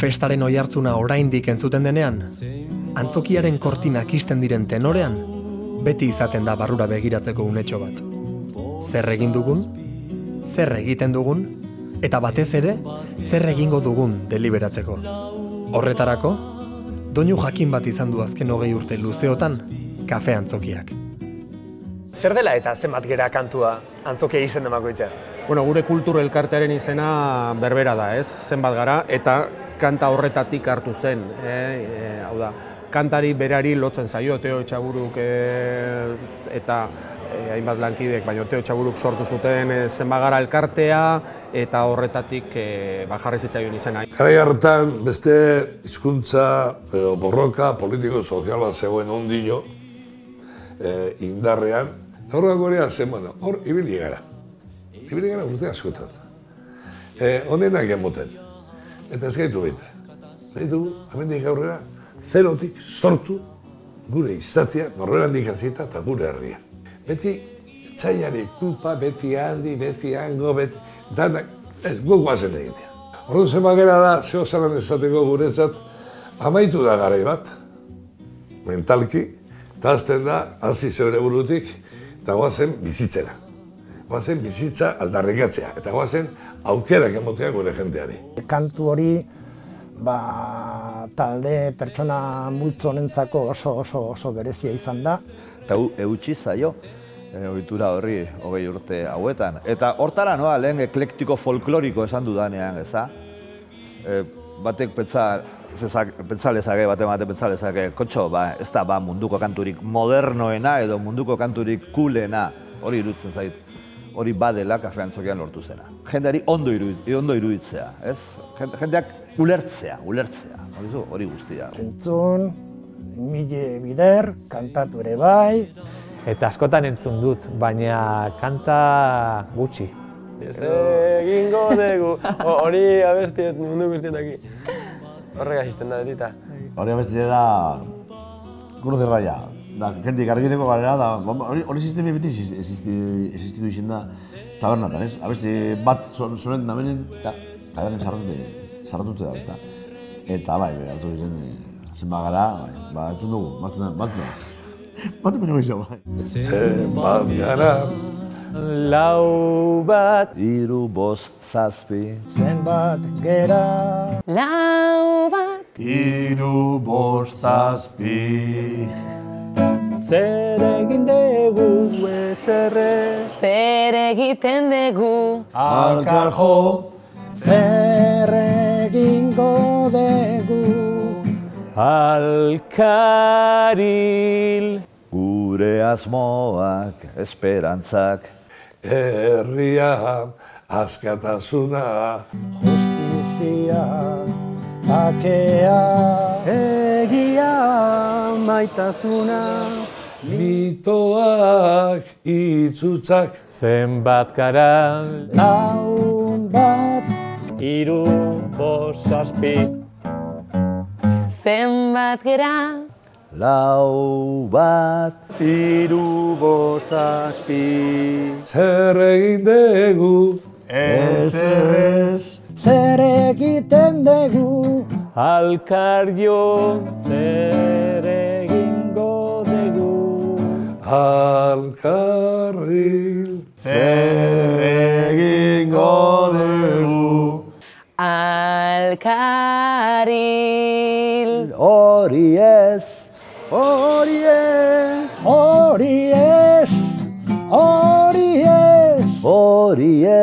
festaren oihartzuna oraindik entzuten denean, antzokiaren kortinak isten diren tenorean, beti izaten da barrura begiratzeko unetxo bat. Zer egin dugun, zer egiten dugun, eta batez ere, zer egingo dugun deliberatzeko. Horretarako, doinu jakin bat izan du azken 20 urte luzeotan, kafe antzokiak. Zer dela eta zenbat gera kantua antzokia izen demakoitza? Bueno, gure kultur elkartearen izena berbera da, ez? Zenbat gara, eta kanta horretatik hartu zen. Hau da, kantari berari lotzen zaio, Teo Etxaburuk eta hainbat lankidek, baina Teo Etxaburuk sortu zuten zenbat gara elkartea, eta horretatik jarri zitzaion izena. Garai hartan beste hizkuntza borroka politiko sozial bat zegoen ondino indarrean. Gaur gorea zen, hor ibili gara. Ibili gara urte askotan. Honenak emoten. Eta ez gaitu baita. Gaitu, amendik aurrera, zerotik sortu gure izatea, norberandik hasita eta gure herria. Beti txaiari kulpa, beti handi, beti hango, beti danak, ez guazen egitea. Orduan zenbat gera da, zeo zalan ezateko guretzat, amaitu da garai bat, mentalki, eta azten da, hasi zeure burutik, eta goazen bizitzera. Goazen bizitza aldarrikatzea, eta goazen aukerak emotea gure jenteari. Kantu hori, talde pertsona multzo honentzako oso berezia izan da. Eta eutsi zaio, ohitura horri 20 urte hauetan. Eta hortara noa, lehen eklektiko folkloriko esan dudanean, eza? Batek pentsale zage, kotxo, ez da munduko kanturik modernoena edo munduko kanturik coolena, hori iruditzen zait. Hori badela kafe antzokian lortu zena. Jendeari ondo iruditzea, ez? Jendeak ulertzea, hori guztia. Entzun, mile bider, kantatu ere bai. Eta askotan entzun dut, baina kanta gutxi. Egingo dugu, hori abestiet mundu guztietaki. Horrega asisten da, edita. Hori abestia da Cruz de Raya. Da, jentik argiteko garera da, hori sistemi beti existitu izin da tabernatan, ez? Abesti bat sonen damenen, tabernen sarratute da, ez da. Eta bai, altzok izan, zenbat gara, entzun dugu, batu baino gehiago, bai. Zenbat gara, Lau bat, hiru, bost, zazpi. Zenbat gera, Lau bat, hiru, bost, zazpi. zer egin dugu ezerrez, zer egiten dugu, Alkarjo, zer egingo dugu, alkaril. Gure asmoak, esperantzak, herria, askatasuna, justizia, bakea, Egia maitasuna, mitoak, itzutzak, zenbat gara, laun bat, hiru, bost, zazpi. zenbat gera, lau bat, Hiru, bost, zazpi. zer egin dugu, ezerrez, zer egiten dugu, Alkario, zer egingo dugu, alkarril, zer egingo dugu. alkaril. hori ez, hori ez, hori ez, hori ez, hori ez.